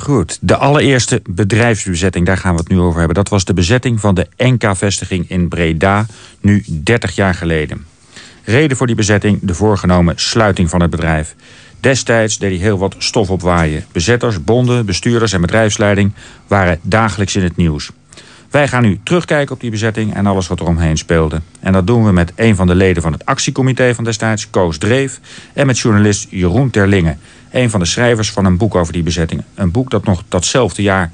Goed, de allereerste bedrijfsbezetting, daar gaan we het nu over hebben. Dat was de bezetting van de NK-vestiging in Breda, nu 30 jaar geleden. Reden voor die bezetting, de voorgenomen sluiting van het bedrijf. Destijds deed hij heel wat stof opwaaien. Bezetters, bonden, bestuurders en bedrijfsleiding waren dagelijks in het nieuws. Wij gaan nu terugkijken op die bezetting en alles wat er omheen speelde. En dat doen we met een van de leden van het actiecomité van destijds, Koos Dreef, en met journalist Jeroen Terlinge, een van de schrijvers van een boek over die bezetting. Een boek dat nog datzelfde jaar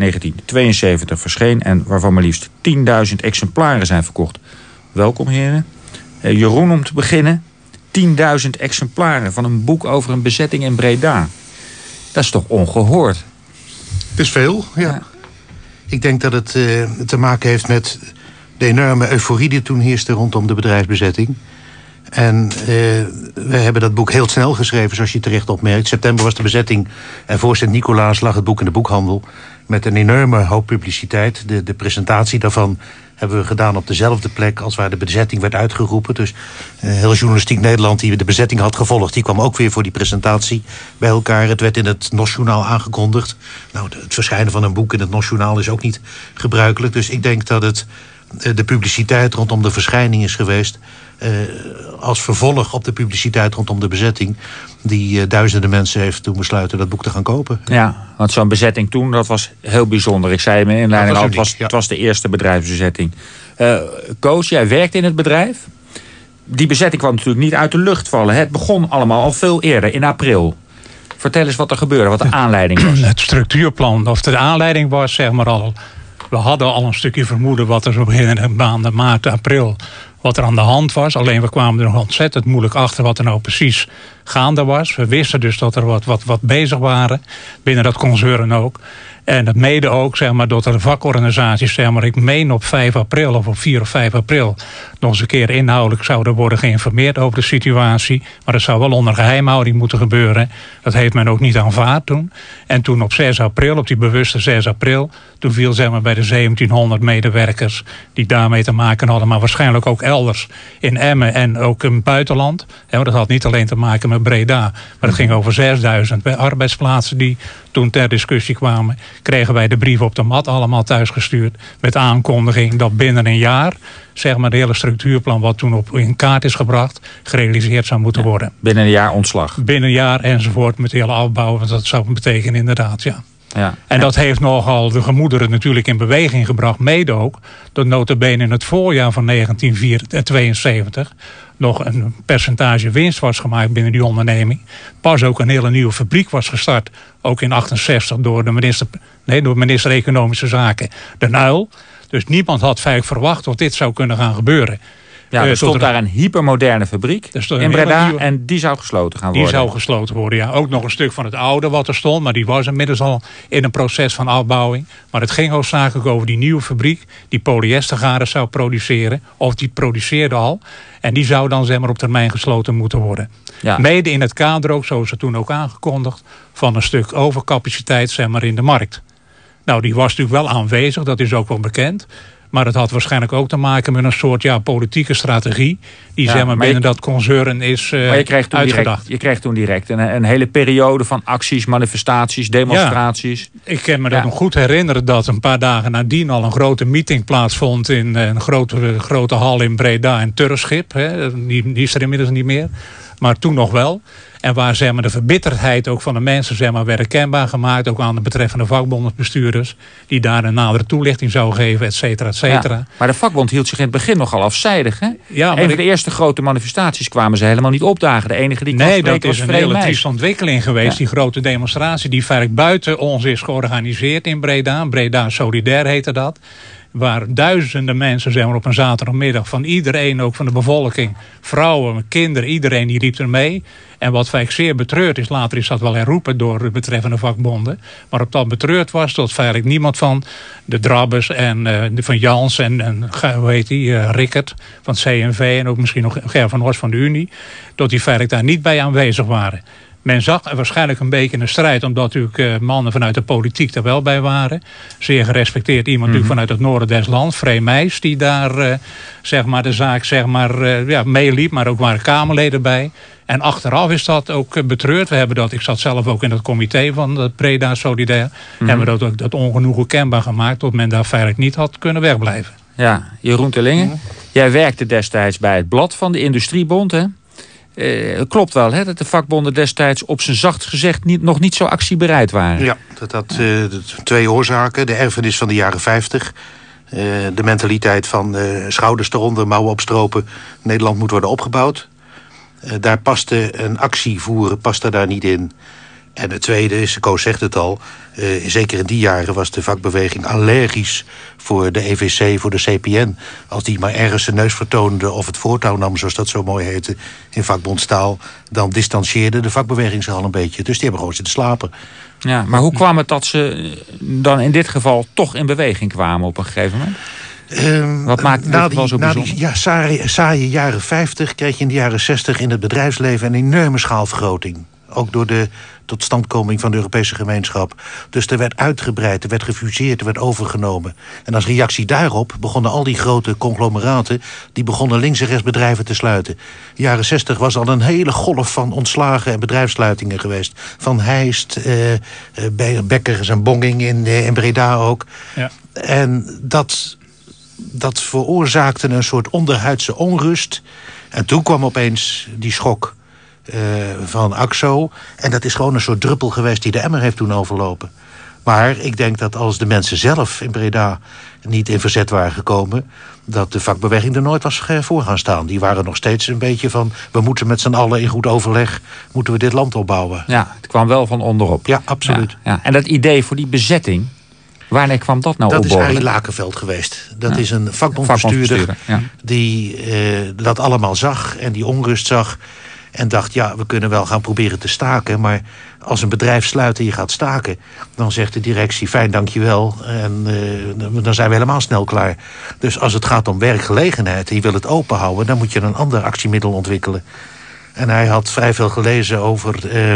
1972 verscheen en waarvan maar liefst 10.000 exemplaren zijn verkocht. Welkom, heren. Jeroen, om te beginnen. 10.000 exemplaren van een boek over een bezetting in Breda. Dat is toch ongehoord? Het is veel, ja. Ik denk dat het te maken heeft met de enorme euforie die toen heerste rondom de bedrijfsbezetting. En we hebben dat boek heel snel geschreven, zoals je terecht opmerkt. September was de bezetting en voor Sint-Nicolaas lag het boek in de boekhandel. Met een enorme hoop publiciteit. De presentatie daarvan hebben we gedaan op dezelfde plek als waar de bezetting werd uitgeroepen. Dus heel journalistiek Nederland die de bezetting had gevolgd, die kwam ook weer voor die presentatie bij elkaar. Het werd in het NOS-journaal aangekondigd. Nou, het verschijnen van een boek in het NOS-journaal is ook niet gebruikelijk. Dus ik denk dat het de publiciteit rondom de verschijning is geweest als vervolg op de publiciteit rondom de bezetting, die duizenden mensen heeft toen besluiten dat boek te gaan kopen. Ja, want zo'n bezetting toen, dat was heel bijzonder. Ik zei in mijn inleiding al, het was de eerste bedrijfsbezetting. Koos, jij werkt in het bedrijf. Die bezetting kwam natuurlijk niet uit de lucht vallen. Het begon allemaal al veel eerder, in april. Vertel eens wat er gebeurde, wat de aanleiding was. Het structuurplan, of de aanleiding was, zeg maar al. We hadden al een stukje vermoeden wat er zo beginnende maanden maart, april, wat er aan de hand was. Alleen we kwamen er nog ontzettend moeilijk achter wat er nou precies gaande was. We wisten dus dat er wat bezig waren. Binnen dat concern ook. En dat mede ook, zeg maar, dat er vakorganisaties, zeg maar, ik meen op 5 april of op 4 of 5 april nog eens een keer inhoudelijk zouden worden geïnformeerd over de situatie. Maar dat zou wel onder geheimhouding moeten gebeuren. Dat heeft men ook niet aanvaard toen. En toen op 6 april, op die bewuste 6 april, toen viel, zeg maar, bij de 1700 medewerkers die daarmee te maken hadden, maar waarschijnlijk ook elders in Emmen en ook in het buitenland. Ja, dat had niet alleen te maken met Breda, maar het ging over 6000 arbeidsplaatsen die toen ter discussie kwamen. Kregen wij de brief op de mat allemaal thuisgestuurd met aankondiging dat binnen een jaar, zeg maar, de hele structuurplan wat toen in kaart is gebracht, gerealiseerd zou moeten worden. Binnen een jaar ontslag. Binnen een jaar enzovoort met de hele afbouw, want dat zou betekenen inderdaad, ja. Ja. En dat heeft nogal de gemoederen natuurlijk in beweging gebracht. Mede ook dat nota bene in het voorjaar van 1972 nog een percentage winst was gemaakt binnen die onderneming. Pas ook een hele nieuwe fabriek was gestart. Ook in 68 door de minister Economische Zaken, De Uyl. Dus niemand had feitelijk verwacht dat dit zou kunnen gaan gebeuren. Ja, er stond daar een hypermoderne fabriek in Breda en die zou gesloten gaan worden. Die zou gesloten worden, ja. Ook nog een stuk van het oude wat er stond, maar die was inmiddels al in een proces van afbouwing. Maar het ging hoofdzakelijk over die nieuwe fabriek die polyestergaren zou produceren, of die produceerde al. En die zou dan, zeg maar, op termijn gesloten moeten worden. Ja. Mede in het kader ook, zoals het toen ook aangekondigd, van een stuk overcapaciteit, zeg maar, in de markt. Nou, die was natuurlijk wel aanwezig, dat is ook wel bekend. Maar het had waarschijnlijk ook te maken met een soort politieke strategie die, zeg maar, binnen dat concern is uitgedacht. Je kreeg toen direct een hele periode van acties, manifestaties, demonstraties. Ja, ik kan me dat nog goed herinneren dat een paar dagen nadien al een grote meeting plaatsvond in een grote hal in Breda in Turfschip. Die is er inmiddels niet meer. Maar toen nog wel. En waar, zeg maar, de verbitterdheid ook van de mensen, zeg maar, werd kenbaar gemaakt. Ook aan de betreffende vakbondsbestuurders. Die daar een nadere toelichting zou geven, et cetera, et cetera. Ja, maar de vakbond hield zich in het begin nogal afzijdig. Hè? Ja, een van de eerste grote manifestaties kwamen ze helemaal niet opdagen. De enige die nee, dat is een hele trieste ontwikkeling geweest. Ja. Die grote demonstratie die feitelijk buiten ons is georganiseerd in Breda. Breda Solidair heette dat. Waar duizenden mensen, zeg maar, op een zaterdagmiddag van iedereen, ook van de bevolking, vrouwen, kinderen, iedereen die liep er mee. En wat feitelijk zeer betreurd is, later is dat wel herroepen door de betreffende vakbonden. Maar op dat betreurd was dat feitelijk niemand van de Drabbers en van Jans en hoe heet die, Rickert van het CNV en ook misschien nog Ger van Horst van de Unie, dat die feitelijk daar niet bij aanwezig waren. Men zag waarschijnlijk een beetje een strijd, omdat natuurlijk mannen vanuit de politiek er wel bij waren. Zeer gerespecteerd iemand natuurlijk vanuit het noorden des lands, Free Meijs, die daar zeg maar de zaak meeliep, maar ook waren Kamerleden bij. En achteraf is dat ook betreurd. We hebben dat, ik zat zelf ook in het comité van de Breda Solidair. Hebben we dat ook dat ongenoegen kenbaar gemaakt, tot men daar feitelijk niet had kunnen wegblijven. Ja, Jeroen Terlingen, jij werkte destijds bij het blad van de Industriebond, hè? Klopt wel, hè, dat de vakbonden destijds op zijn zacht gezegd nog niet zo actiebereid waren. Ja, dat had twee oorzaken. De erfenis van de jaren 50. De mentaliteit van schouders eronder, mouwen opstropen. Nederland moet worden opgebouwd. Daar paste een actie voeren, paste daar niet in. En het tweede is, Koos zegt het al, zeker in die jaren was de vakbeweging allergisch voor de EVC, voor de CPN. Als die maar ergens zijn neus vertoonde of het voortouw nam, zoals dat zo mooi heette in vakbondstaal, dan distancieerde de vakbeweging zich al een beetje. Dus die hebben gewoon zitten slapen. Ja, maar hoe kwam het dat ze dan in dit geval toch in beweging kwamen op een gegeven moment? Wat maakt het geval zo bijzonder? Saaie jaren 50 kreeg je in de jaren 60 in het bedrijfsleven een enorme schaalvergroting. Ook door de totstandkoming van de Europese gemeenschap. Dus er werd uitgebreid, er werd gefuseerd, er werd overgenomen. En als reactie daarop begonnen al die grote conglomeraten, die begonnen links en rechts bedrijven te sluiten. De jaren 60 was al een hele golf van ontslagen en bedrijfssluitingen geweest. Van Heist, Bekkers en Bonging in Breda ook. Ja. En dat veroorzaakte een soort onderhuidse onrust. En toen kwam opeens die schok van AXO. En dat is gewoon een soort druppel geweest die de emmer heeft toen overlopen. Maar ik denk dat als de mensen zelf in Breda niet in verzet waren gekomen, dat de vakbeweging er nooit was voor gaan staan. Die waren nog steeds een beetje van, we moeten met z'n allen in goed overleg, moeten we dit land opbouwen. Ja, het kwam wel van onderop. Ja, absoluut. Ja. En dat idee voor die bezetting, wanneer kwam dat nou op? Dat is Arie Lakenveld geweest. Dat is een vakbondbestuurder die dat allemaal zag en die onrust zag. En dacht, ja, we kunnen wel gaan proberen te staken, maar als een bedrijf sluit en je gaat staken, dan zegt de directie, fijn, dankjewel. En dan zijn we helemaal snel klaar. Dus als het gaat om werkgelegenheid en je wil het open houden, dan moet je een ander actiemiddel ontwikkelen. En hij had vrij veel gelezen over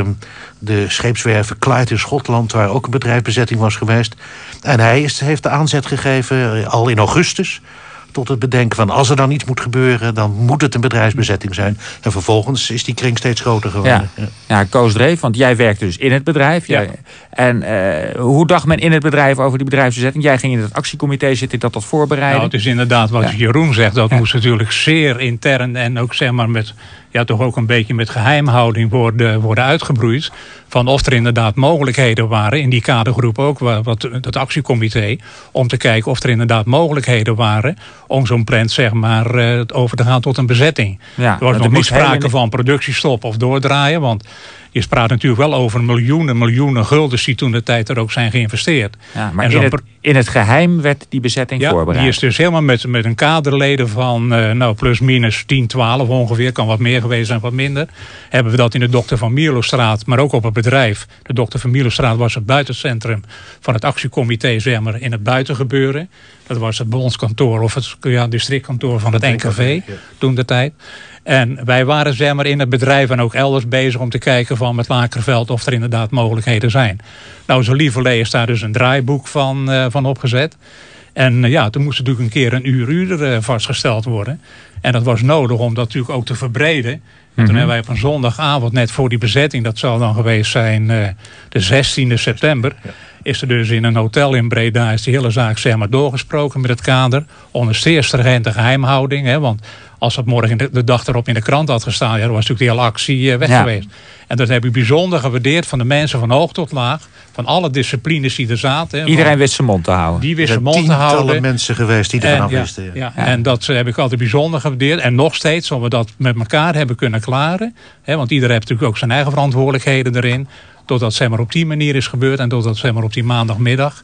de scheepswerven Clyde in Schotland, waar ook een bedrijfsbezetting was geweest. En hij heeft de aanzet gegeven, al in augustus, tot het bedenken van, als er dan iets moet gebeuren, dan moet het een bedrijfsbezetting zijn. En vervolgens is die kring steeds groter geworden. Ja, Koos Dreef, want jij werkte dus in het bedrijf. Ja. En hoe dacht men in het bedrijf over die bedrijfsbezetting? Jij ging in het actiecomité zitten, dat voorbereiden? Nou, het is inderdaad wat Jeroen zegt. Dat moest natuurlijk zeer intern en ook zeg maar met, toch ook een beetje met geheimhouding worden uitgebroeid. Van of er inderdaad mogelijkheden waren, in die kadergroep ook, dat actiecomité, om te kijken of er inderdaad mogelijkheden waren om zo'n plant zeg maar over te gaan tot een bezetting. Ja, er was nog niet sprake van productiestop of doordraaien, want je praat natuurlijk wel over miljoenen guldens die toen de tijd er ook zijn geïnvesteerd. Ja, maar in het geheim werd die bezetting voorbereid. Die is dus helemaal met een kaderleden van plus minus 10, 12 ongeveer, kan wat meer geweest zijn, wat minder. Hebben we dat in de Dr. van Mierlostraat, maar ook op het bedrijf. De Dr. van Mierlostraat was het buitencentrum van het actiecomité, zeg maar, in het buitengebeuren. Dat was het bondskantoor of het districtkantoor van het NKV toen de tijd. En wij waren zeg maar in het bedrijf en ook elders bezig om te kijken van met Lakerveld of er inderdaad mogelijkheden zijn. Nou, zo Lieverlee is daar dus een draaiboek van opgezet. En toen moest natuurlijk een keer een uur vastgesteld worden. En dat was nodig om dat natuurlijk ook te verbreden. En toen hebben wij op een zondagavond net voor die bezetting, dat zal dan geweest zijn de 16e september... is er dus in een hotel in Breda is die hele zaak zeg maar doorgesproken met het kader. Onder zeer stringente geheimhouding. Hè, want als dat morgen de dag erop in de krant had gestaan, was natuurlijk die hele actie weg geweest. En dat heb ik bijzonder gewaardeerd van de mensen van hoog tot laag. Van alle disciplines die er zaten. Hè, iedereen wist zijn mond te houden. Die wist zijn mond te houden. Tientallen mensen geweest die ervan wisten. Ja. En dat heb ik altijd bijzonder gewaardeerd. En nog steeds, omdat we dat met elkaar hebben kunnen klaren. Hè, want iedereen heeft natuurlijk ook zijn eigen verantwoordelijkheden erin. Doordat zeg maar op die manier is gebeurd. En doordat zeg maar op die maandagmiddag,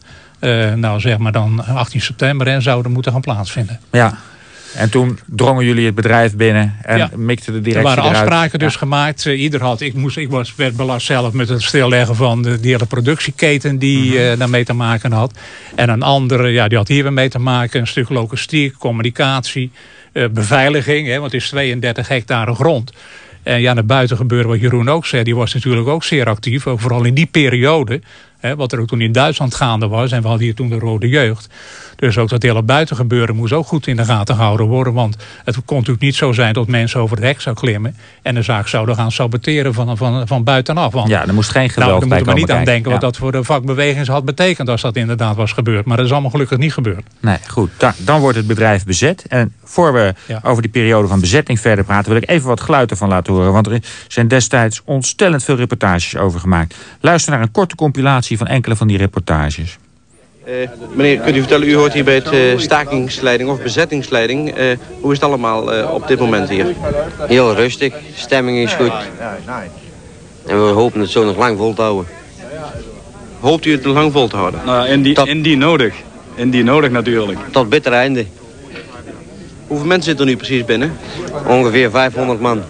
zeg maar dan 18 september zouden moeten gaan plaatsvinden. Ja. En toen drongen jullie het bedrijf binnen en mikte de directie eruit. Er waren afspraken dus gemaakt. Ieder had, werd belast zelf met het stilleggen van de hele productieketen die daarmee te maken had. En een andere, die had hier weer mee te maken. Een stuk logistiek, communicatie, beveiliging. Want het is 32 hectare grond. En ja, naar buiten gebeuren wat Jeroen ook zei. Die was natuurlijk ook zeer actief. Ook vooral in die periode. Wat er ook toen in Duitsland gaande was. En we hadden hier toen de Rode Jeugd. Dus ook dat hele buitengebeuren moest ook goed in de gaten gehouden worden. Want het kon natuurlijk niet zo zijn dat mensen over het hek zouden klimmen. En de zaak zouden gaan saboteren van buitenaf. Want, ja, er moest geen geweld bij komen. Daar moeten we niet aan denken ja. wat dat voor de vakbeweging had betekend als dat inderdaad was gebeurd. Maar dat is allemaal gelukkig niet gebeurd. Nee, goed. Dan wordt het bedrijf bezet. En voor we over die periode van bezetting verder praten, wil ik even wat geluid ervan laten horen. Want er zijn destijds ontstellend veel reportages over gemaakt. Luister naar een korte compilatie van enkele van die reportages. Meneer, kunt u vertellen, u hoort hier bij het stakingsleiding of bezettingsleiding. Hoe is het allemaal op dit moment hier? Heel rustig, de stemming is goed. En we hopen het zo nog lang vol te houden. Hoopt u het nog lang vol te houden? Nou, indien nodig. Indien nodig natuurlijk. Tot bitter einde. Hoeveel mensen zitten er nu precies binnen? Ongeveer 500 man.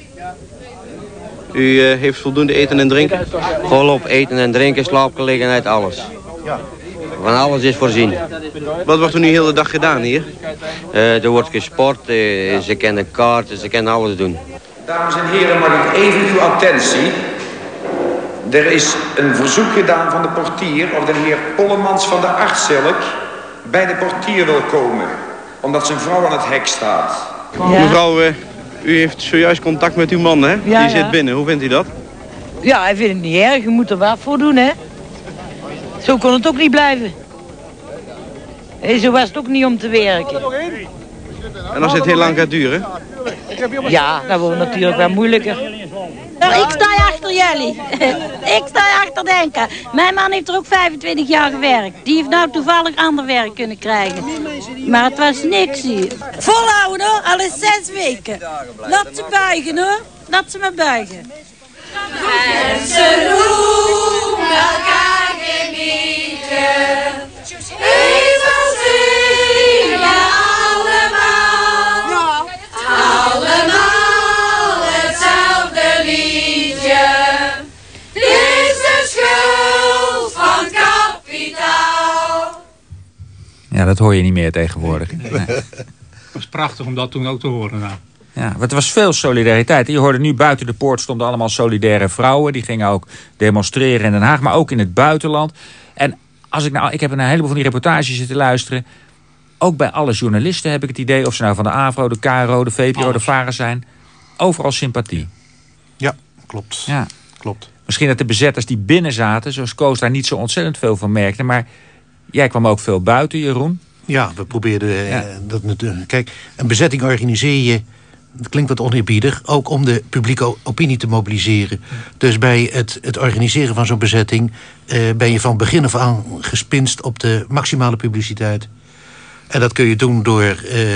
U heeft voldoende eten en drinken? Volop eten en drinken, slaapgelegenheid, alles. Van alles is voorzien. Wat wordt er nu de hele dag gedaan hier? Er wordt gesport, ze kennen kaarten, ze kennen alles doen. Dames en heren, mag ik even uw attentie? Er is een verzoek gedaan van de portier of de heer Pollemans van de Artszilk bij de portier wil komen. Omdat zijn vrouw aan het hek staat. Ja. Mevrouw, u heeft zojuist contact met uw man, hè? Ja, die zit binnen. Hoe vindt u dat? Ja, hij vindt het niet erg. Je moet er wat voor doen, hè? Zo kon het ook niet blijven. Zo was het ook niet om te werken. En als dit heel lang gaat duren? Ja, dat wordt natuurlijk wel moeilijker. Ik sta achter jullie. Ik sta achter Denken. Mijn man heeft er ook 25 jaar gewerkt. Die heeft nou toevallig ander werk kunnen krijgen. Maar het was niks hier. Volhouden hoor, al is 6 weken. Laat ze buigen hoor. Laat ze maar buigen. En ze noemen elkaar genieten. Even zingen allemaal. Allemaal hetzelfde liedje. Dit is de schuld van kapitaal. Ja, dat hoor je niet meer tegenwoordig. Nee. Het was prachtig om dat toen ook te horen. Nou. Ja, het was veel solidariteit. Je hoorde nu buiten de poort stonden allemaal solidaire vrouwen. Die gingen ook demonstreren in Den Haag, maar ook in het buitenland. En ik heb een heleboel van die reportages zitten luisteren. Ook bij alle journalisten heb ik het idee, of ze nou van de AVRO, de KRO, de VPRO, de VARA zijn. Overal sympathie. Ja, klopt. Ja. Klopt. Misschien dat de bezetters die binnen zaten, zoals Koos, daar niet zo ontzettend veel van merkten. Maar jij kwam ook veel buiten, Jeroen. Ja, we probeerden dat natuurlijk. Kijk, een bezetting organiseer je, dat klinkt wat oneerbiedig, ook om de publieke opinie te mobiliseren. Dus bij het organiseren van zo'n bezetting ben je van begin af aan gespinst op de maximale publiciteit. En dat kun je doen door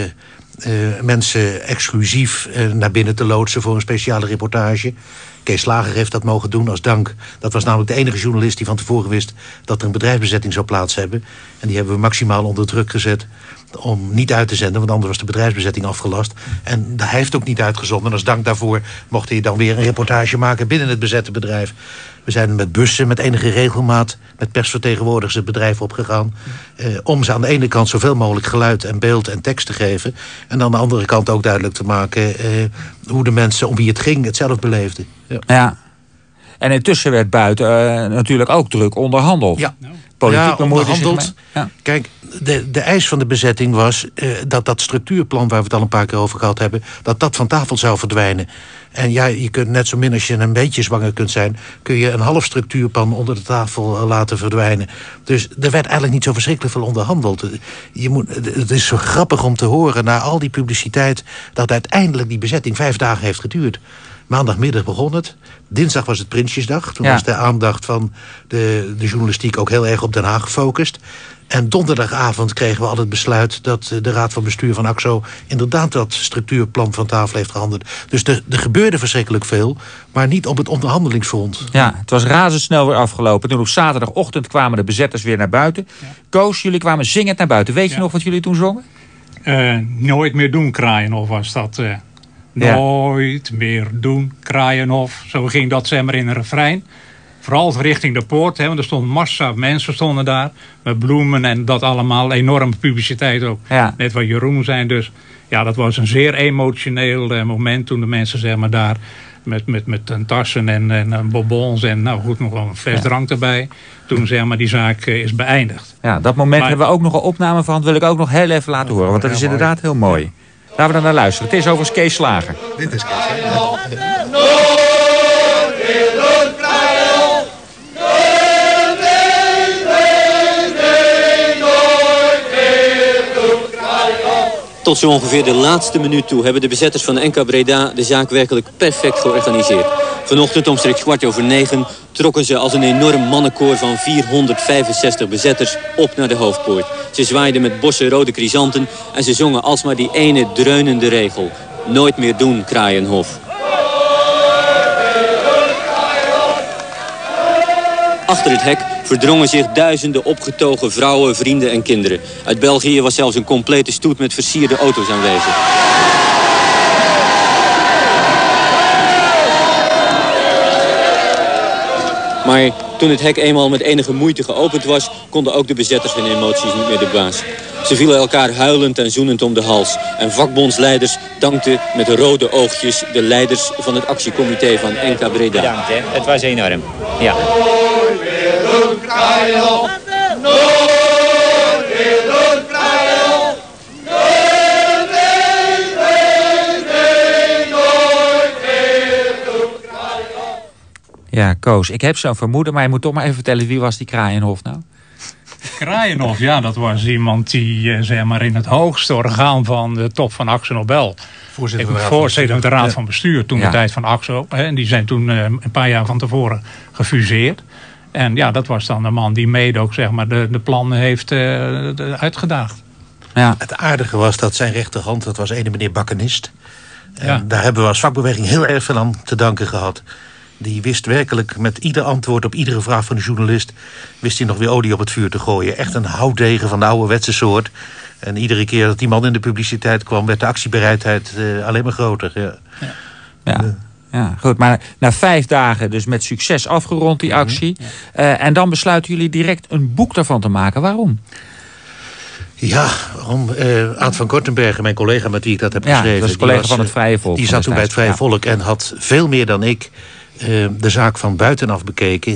mensen exclusief naar binnen te loodsen voor een speciale reportage. Kees Slager heeft dat mogen doen als dank. Dat was namelijk de enige journalist die van tevoren wist dat er een bedrijfsbezetting zou plaats hebben. En die hebben we maximaal onder druk gezet om niet uit te zenden, want anders was de bedrijfsbezetting afgelast. En hij heeft ook niet uitgezonden. En als dank daarvoor mocht hij dan weer een reportage maken binnen het bezette bedrijf. We zijn met bussen met enige regelmaat met persvertegenwoordigers het bedrijf opgegaan. Om ze aan de ene kant zoveel mogelijk geluid en beeld en tekst te geven. En aan de andere kant ook duidelijk te maken hoe de mensen om wie het ging het zelf beleefden. Ja. En intussen werd buiten natuurlijk ook druk onderhandeld. Ja. Politiek onderhandeld. Ja. Kijk, de eis van de bezetting was dat structuurplan waar we het al een paar keer over gehad hebben, dat van tafel zou verdwijnen. En ja, je kunt net zo min als je een beetje zwanger kunt zijn, kun je een half structuurplan onder de tafel laten verdwijnen. Dus er werd eigenlijk niet zo verschrikkelijk veel onderhandeld. Het is zo grappig om te horen na al die publiciteit dat uiteindelijk die bezetting 5 dagen heeft geduurd. Maandagmiddag begon het. Dinsdag was het Prinsjesdag. Toen was de aandacht van de journalistiek ook heel erg op Den Haag gefocust. En donderdagavond kregen we al het besluit dat de Raad van Bestuur van AXO inderdaad dat structuurplan van tafel heeft gehandeld. Dus er gebeurde verschrikkelijk veel, maar niet op het onderhandelingsfront. Ja, het was razendsnel weer afgelopen. Toen op zaterdagochtend kwamen de bezetters weer naar buiten. Ja. Koos, jullie kwamen zingend naar buiten. Weet je nog wat jullie toen zongen? Nooit meer doen, Kraaienhof was dat. Nooit meer doen, Kraaienhof. Zo ging dat zeg maar in een refrein. Vooral richting de poort, want er stond massa mensen stonden daar. Met bloemen en dat allemaal. Enorme publiciteit ook. Ja. Net wat Jeroen zei. Dus ja, dat was een zeer emotioneel moment toen de mensen zeg maar daar met tassen en bonbons en nou goed, nog wel een fles drank erbij. Toen zeg maar die zaak is beëindigd. Ja, dat moment hebben we ook nog een opname van. Dat wil ik ook nog heel even laten horen. Want dat is inderdaad heel mooi. Laten we dan naar luisteren. Het is overigens Kees Slager. Dit is Kees Slager. Tot zo ongeveer de laatste minuut toe hebben de bezetters van NK Breda de zaak werkelijk perfect georganiseerd. Vanochtend omstreeks 9:15 trokken ze als een enorm mannenkoor van 465 bezetters op naar de hoofdpoort. Ze zwaaiden met bossen rode chrysanten en ze zongen alsmaar die ene dreunende regel. Nooit meer doen, Kraaienhof. Achter het hek verdrongen zich duizenden opgetogen vrouwen, vrienden en kinderen. Uit België was zelfs een complete stoet met versierde auto's aanwezig. Maar toen het hek eenmaal met enige moeite geopend was, konden ook de bezetters hun emoties niet meer de baas. Ze vielen elkaar huilend en zoenend om de hals. En vakbondsleiders dankten met rode oogjes de leiders van het actiecomité van NK Breda. Bedankt, hè. Het was enorm. Ja. Ja, Koos, ik heb zo'n vermoeden, maar je moet toch maar even vertellen, wie was die Kraaienhof nou? Kraaienhof, ja, dat was iemand die zeg maar in het hoogste orgaan van de top van Akzo Nobel. Voorzitter van de Raad van Bestuur, toen de tijd van Akzo. En die zijn toen een paar jaar van tevoren gefuseerd. En ja, dat was dan de man die mede ook zeg maar de plannen heeft uitgedaagd. Ja. Het aardige was dat zijn rechterhand, dat was ene meneer Bakkenist. En daar hebben we als vakbeweging heel erg veel aan te danken gehad. Die wist werkelijk met ieder antwoord op iedere vraag van de journalist, wist hij nog weer olie op het vuur te gooien. Echt een houtdegen van de ouderwetse soort. En iedere keer dat die man in de publiciteit kwam, werd de actiebereidheid alleen maar groter. Ja, goed. Maar na 5 dagen dus met succes afgerond die actie. En dan besluiten jullie direct een boek daarvan te maken. Waarom? Ja, Aad van Kortenbergen, mijn collega met wie ik dat heb geschreven. Dat is collega van het Vrije Volk. Die zat toen bij het Vrije Volk en had veel meer dan ik de zaak van buitenaf bekeken.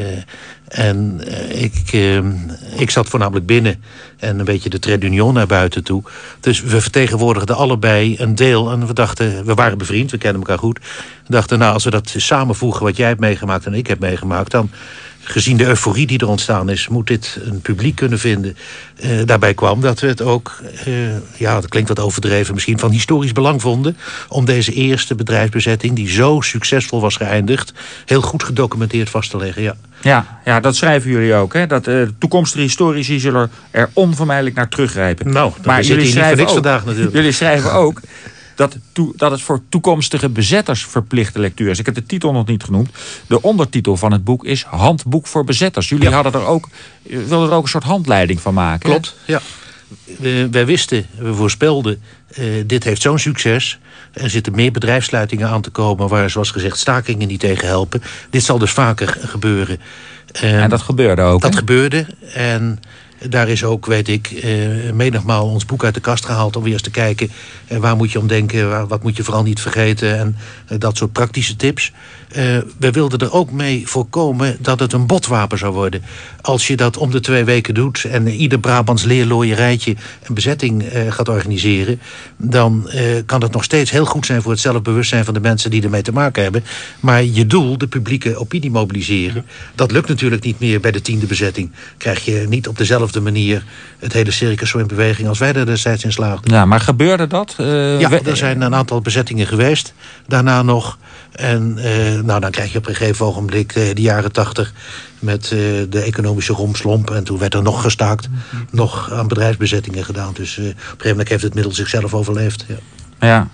Ik zat voornamelijk binnen en een beetje de trait d'union naar buiten toe. Dus we vertegenwoordigden allebei een deel. En we dachten, we waren bevriend, we kennen elkaar goed. We dachten, nou, als we dat samenvoegen wat jij hebt meegemaakt en ik heb meegemaakt, dan, gezien de euforie die er ontstaan is, moet dit een publiek kunnen vinden. Daarbij kwam dat we het ook, dat klinkt wat overdreven misschien, van historisch belang vonden om deze eerste bedrijfsbezetting, die zo succesvol was geëindigd, heel goed gedocumenteerd vast te leggen. Ja, dat schrijven jullie ook. Hè? Dat toekomstige historici zullen er onvermijdelijk naar teruggrijpen. Nou, maar jullie schrijven niks vandaag natuurlijk. Jullie schrijven ook dat het voor toekomstige bezetters verplichte lectuur is. Ik heb de titel nog niet genoemd. De ondertitel van het boek is Handboek voor bezetters. Jullie wilden er ook een soort handleiding van maken. Klopt, ja. Wij wisten, we voorspelden, dit heeft zo'n succes. Er zitten meer bedrijfssluitingen aan te komen waar, zoals gezegd, stakingen niet tegen helpen. Dit zal dus vaker gebeuren. En dat gebeurde ook. Dat gebeurde. En daar is ook, weet ik, menigmaal ons boek uit de kast gehaald om weer eens te kijken waar moet je om denken, wat moet je vooral niet vergeten en dat soort praktische tips. We wilden er ook mee voorkomen dat het een botwapen zou worden. Als je dat om de 2 weken doet en ieder Brabants leerlooierijtje een bezetting gaat organiseren, dan kan het nog steeds heel goed zijn voor het zelfbewustzijn van de mensen die ermee te maken hebben. Maar je doel, de publieke opinie mobiliseren, dat lukt natuurlijk niet meer bij de 10e bezetting. Krijg je niet op dezelfde manier het hele circus zo in beweging als wij er destijds in slaagden. Ja, maar gebeurde dat? Er zijn een aantal bezettingen geweest. Daarna nog. En dan krijg je op een gegeven ogenblik de jaren 80 met de economische romslomp. En toen werd er nog gestaakt, nog aan bedrijfsbezettingen gedaan. Dus op een gegeven moment heeft het middel zichzelf overleefd. Ja.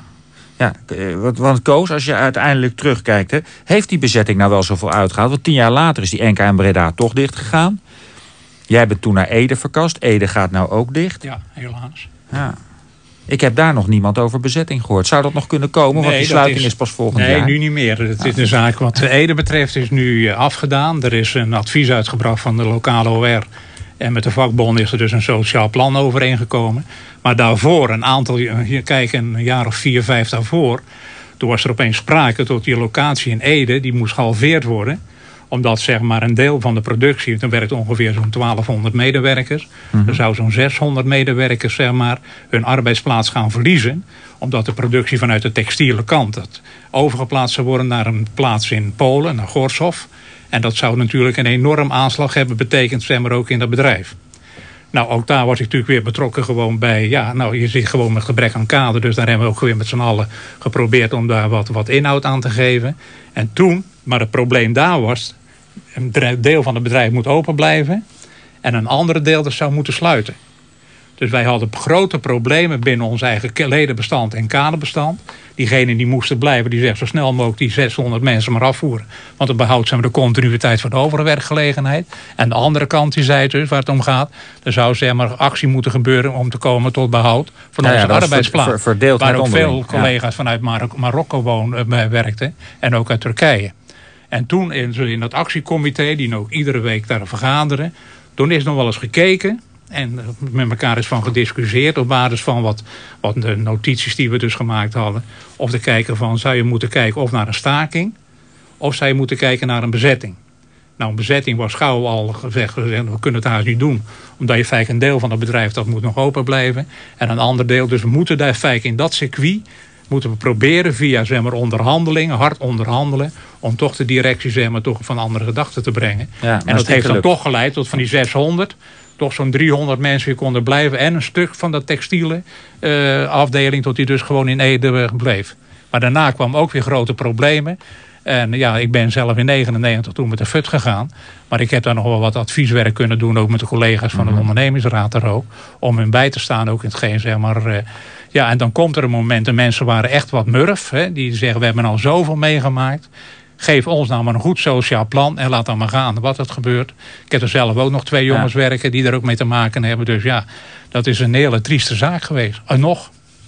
Want Koos, als je uiteindelijk terugkijkt, hè, heeft die bezetting nou wel zoveel uitgehaald? Want 10 jaar later is die NK in Breda toch dicht gegaan. Jij bent toen naar Ede verkast. Ede gaat nou ook dicht. Ja, helaas. Ja. Ik heb daar nog niemand over bezetting gehoord. Zou dat nog kunnen komen? Want die sluiting is pas volgend jaar. Nee, nu niet meer. Het is de zaak wat Ede betreft is nu afgedaan. Er is een advies uitgebracht van de lokale OR. En met de vakbond is er dus een sociaal plan overeengekomen. Maar daarvoor, een jaar of 4, 5 daarvoor... toen was er opeens sprake tot die locatie in Ede... die moest gehalveerd worden. Omdat zeg maar een deel van de productie... er werkt ongeveer zo'n 1200 medewerkers. Er zou zo'n 600 medewerkers zeg maar, hun arbeidsplaats gaan verliezen. Omdat de productie vanuit de textiele kant... overgeplaatst zou worden naar een plaats in Polen, naar Gorsów. En dat zou natuurlijk een enorm aanslag hebben betekend... zeg maar ook in dat bedrijf. Nou, ook daar was ik natuurlijk weer betrokken gewoon bij... ja, nou, je zit gewoon met gebrek aan kader... dus daar hebben we ook weer met z'n allen geprobeerd... om daar wat inhoud aan te geven. En toen, maar het probleem daar was... een deel van het bedrijf moet open blijven... en een andere deel dat zou moeten sluiten. Dus wij hadden grote problemen binnen ons eigen ledenbestand en kaderbestand. Diegenen die moesten blijven, die zegt zo snel mogelijk die 600 mensen maar afvoeren. Want het behoudt de continuïteit van de overige werkgelegenheid. En de andere kant die zei dus, waar het om gaat... er zou zeg maar actie moeten gebeuren om te komen tot behoud van onze arbeidsplaats. Waar ook veel collega's vanuit Marokko werkten en ook uit Turkije. En toen in dat actiecomité, die ook iedere week daar vergaderen... toen is nog wel eens gekeken... en met elkaar is van gediscussieerd op basis van wat de notities die we dus gemaakt hadden. Of te kijken van, zou je moeten kijken of naar een staking... of zou je moeten kijken naar een bezetting. Nou, een bezetting was gauw al gezegd we kunnen het haast niet doen. Omdat je feitelijk een deel van het bedrijf dat moet nog open blijven. En een ander deel, dus we moeten daar feitelijk in dat circuit... moeten we proberen via zeg maar, onderhandelingen, hard onderhandelen... om toch de directie zeg maar, toch van andere gedachten te brengen. Ja, en dat heeft dan toch geleid tot van die 600... toch zo'n 300 mensen weer konden blijven... en een stuk van de textiele afdeling... tot die dus gewoon in Ede bleef. Maar daarna kwamen ook weer grote problemen. En ja, ik ben zelf in 1999 toen met de FUT gegaan. Maar ik heb daar nog wel wat advieswerk kunnen doen... ook met de collega's van de ondernemingsraad er ook... om hun bij te staan ook in hetgeen, zeg maar... ja, en dan komt er een moment... de mensen waren echt wat murf. Hè, die zeggen, we hebben al zoveel meegemaakt... Geef ons nou maar een goed sociaal plan en laat dan maar gaan wat het gebeurt. Ik heb er zelf ook nog 2 jongens werken die er ook mee te maken hebben. Dus ja, dat is een hele trieste zaak geweest. En nog.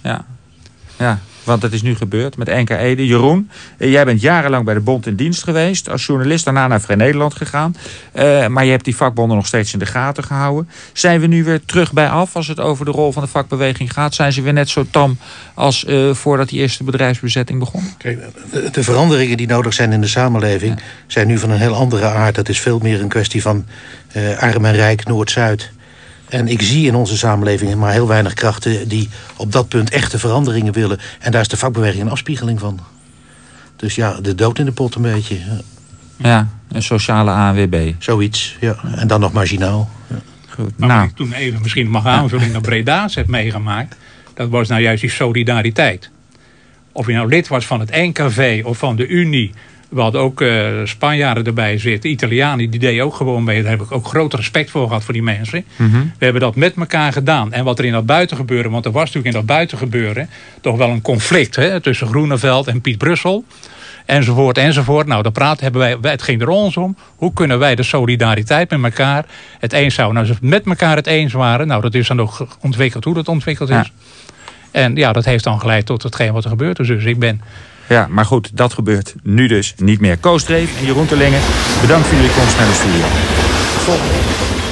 Ja, want het is nu gebeurd met NK Ede. Jeroen, jij bent jarenlang bij de bond in dienst geweest. Als journalist daarna naar Vrij Nederland gegaan. Maar je hebt die vakbonden nog steeds in de gaten gehouden. Zijn we nu weer terug bij af als het over de rol van de vakbeweging gaat? Zijn ze weer net zo tam als voordat die eerste bedrijfsbezetting begon? Kijk, de veranderingen die nodig zijn in de samenleving... zijn nu van een heel andere aard. Dat is veel meer een kwestie van arm en rijk, Noord-Zuid. En ik zie in onze samenleving maar heel weinig krachten... die op dat punt echte veranderingen willen. En daar is de vakbeweging een afspiegeling van. Dus ja, de dood in de pot een beetje. Ja, een sociale ANWB. Zoiets, ja. En dan nog marginaal. Ja. Goed. Maar wat ik toen even misschien mag aanvullen... naar Breda's heb meegemaakt... dat was nou juist die solidariteit. Of je nou lid was van het NKV of van de Unie... We hadden ook Spanjaarden erbij zitten. Italianen, die deden ook gewoon mee. Daar heb ik ook groot respect voor gehad voor die mensen. We hebben dat met elkaar gedaan. En wat er in dat buitengebeuren... want er was natuurlijk in dat buitengebeuren... toch wel een conflict hè, tussen Groeneveld en Piet Brussel. Enzovoort, enzovoort. Nou, daar hebben wij, het ging er ons om. Hoe kunnen wij de solidariteit met elkaar het eens houden? Nou, als we met elkaar het eens waren... nou, dat is dan ook ontwikkeld hoe dat ontwikkeld is. Ja. En ja, dat heeft dan geleid tot hetgeen wat er gebeurd is. Dus ik ben... Ja, maar goed, dat gebeurt nu dus niet meer. Koos Dreef en Jeroen Terlingen, bedankt voor jullie komst naar de studio. Volgende.